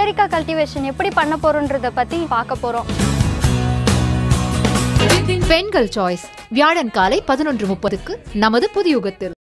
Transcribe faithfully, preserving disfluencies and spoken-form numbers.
கத்தரிக்காய் கல்டிவேஷன் எப்படி பண்ண போறோம்ன்றத பத்தி பார்க்க போறோம். பெண்கள் சாய்ஸ் வியாழன் காலை பதினொன்று முப்பதுக்கு நமது புதியுகத்தில்.